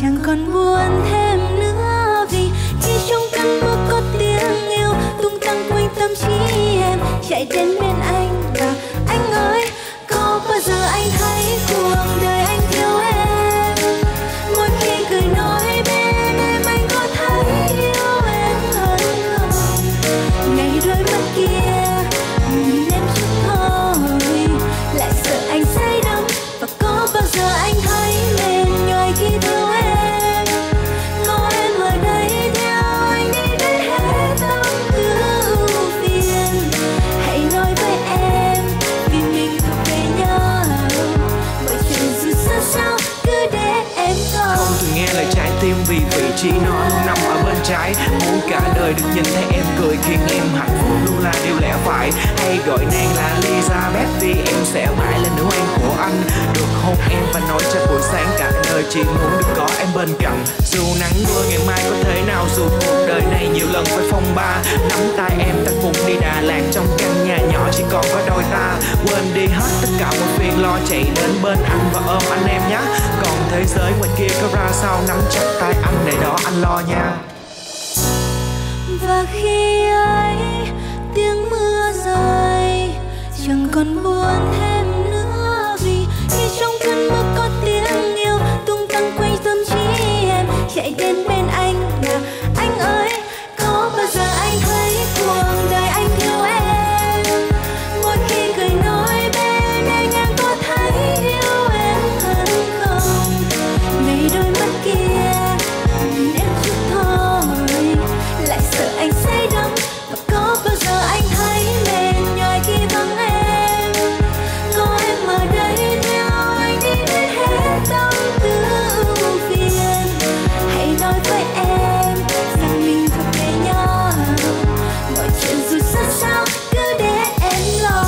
chẳng còn buồn thêm nữa. Vì khi trong cơn mưa có tiếng yêu tung tăng quanh tâm trí em, chạy đến bên anh và anh ơi, có bao giờ anh thấy cuộc đời anh thiếu em? Mỗi khi cười nói bên em, anh có thấy yêu em hơn không? Ngày đôi mắt kia nhìn em chút thôi, lại sợ anh say đắm. Và có bao giờ anh thấy mệt nhoài khi thương em? Có em ở đây theo anh đi đến hết tâm tư ưu phiền. Hãy nói với em vì mình thuộc về nhau, mọi chuyện dù xa sao cứ để em coi. Không thường nghe lời trái tim vì vị trí nó luôn nằm ở bên trái. Muốn cả đời được nhìn thấy em cười khiến em hạnh phúc luôn là điều lẽ phải. Hay gọi nàng là Elizabeth vì em sẽ mãi là nữ hoàng của anh. Được hôn em và nói cho buổi sáng cả đời chỉ muốn được có em bên cạnh. Dù nắng mưa ngày mai có thế nào, dù cuộc đời này nhiều lần phải phong ba, nắm tay em ta cùng đi Đà Lạt trong căn nhà nhỏ chỉ còn có đôi ta. Quên đi hết tất cả mọi phiền lo, chạy đến bên anh và ôm anh em nhé. Còn thế giới ngoài kia có ra sao, nắm chặt tay anh để đó anh lo nha. Và khi ấy tiếng mưa rơi chẳng còn buồn thêm nữa. Vì khi trong cơn mưa có tiếng yêu tung tăng quanh tâm trí em, chạy đến bên anh là anh ơi, có bao giờ anh thấy cuộc đời anh thiếu em? Mỗi khi cười nói bên anh có thấy yêu em hơn không? Ngày đôi mắt kia nhìn em chút thôi, lại sợ anh say đắm. Và có bao giờ anh thấy mệt nhoài khi vắng em? Có em ở đây theo anh đi đến hết tâm tư ưu phiền. Hãy nói với em rằng mình thuộc về nhau, mọi chuyện dù xa sao cứ để em lo.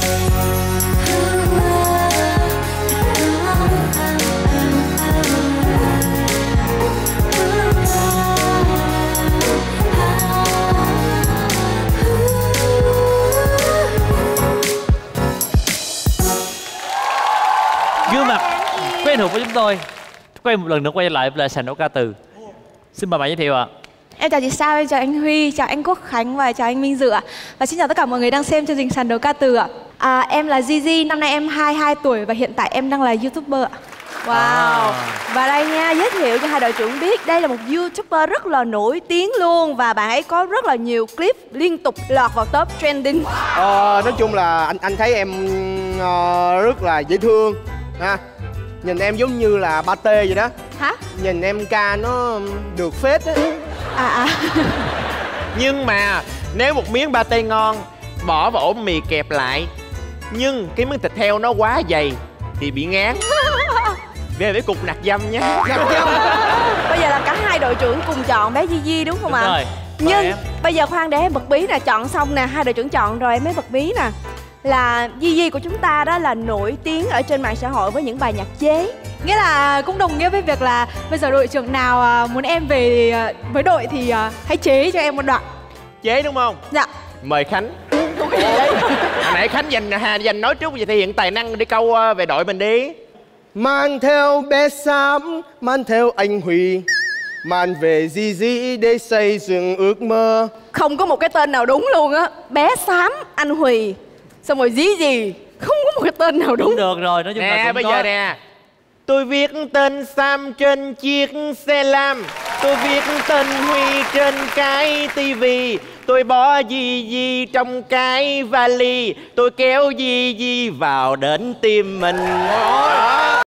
Gương mặt quen thuộc của chúng tôi quay một lần nữa, quay lại là sàn đấu ca từ. Xin mời bạn giới thiệu ạ. Em chào chị Sao, em chào anh Huy, chào anh Quốc Khánh và chào anh Minh Dự ạ. Và xin chào tất cả mọi người đang xem chương trình sàn đấu ca từ ạ. Em là Gigi, năm nay em 22 tuổi và hiện tại em đang là YouTuber ạ. Wow. Và đây nha, giới thiệu cho hai đội trưởng biết đây là một YouTuber rất là nổi tiếng luôn. Và bạn ấy có rất là nhiều clip liên tục lọt vào top trending. Nói chung là anh thấy em rất là dễ thương ha. Nhìn em giống như là pate vậy đó. Hả? Nhìn em ca nó được phết á. Nhưng mà nếu một miếng pate ngon bỏ vào ổ mì kẹp lại, nhưng cái miếng thịt heo nó quá dày thì bị ngán. Về với cục nạc dăm nhé. Bây giờ là cả hai đội trưởng cùng chọn bé Gigi đúng không ạ? Rồi. Nhưng bây giờ khoan để em bật bí nè, chọn xong nè, hai đội trưởng chọn rồi em mới bật bí nè. Là Gigi của chúng ta đó là nổi tiếng ở trên mạng xã hội với những bài nhạc chế. Nghĩa là cũng đồng nghĩa với việc là bây giờ đội trưởng nào muốn em về với đội thì hãy chế cho em một đoạn. Chế đúng không? Dạ. Mời Khánh. Hồi nãy Khánh dành nói trước về thể hiện tài năng để câu về đội mình đi. Mang theo bé Sam, mang theo anh Huy, mang về Gigi để xây dựng ước mơ. Không có một cái tên nào đúng luôn á. Bé Xám, anh Huy, xong rồi Gigi, không có một cái tên nào đúng. Được rồi, nói chung là cũng bây có. giờ nè, tôi viết tên Sam trên chiếc xe lam, tôi viết tên Huy trên cái tivi, tôi bỏ Gigi trong cái vali, tôi kéo Gigi vào đến tim mình.